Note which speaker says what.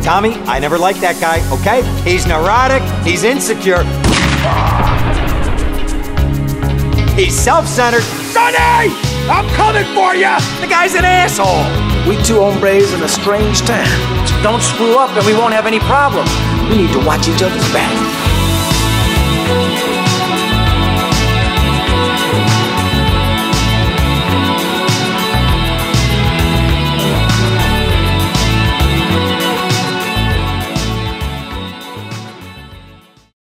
Speaker 1: Tommy, I never liked that guy, okay? He's neurotic, he's insecure. He's self-centered. Sonny! I'm coming for you! The guy's an asshole!
Speaker 2: We two hombres in a strange town.
Speaker 3: Don't screw up and we won't have any problems.
Speaker 2: We need to watch each other's back.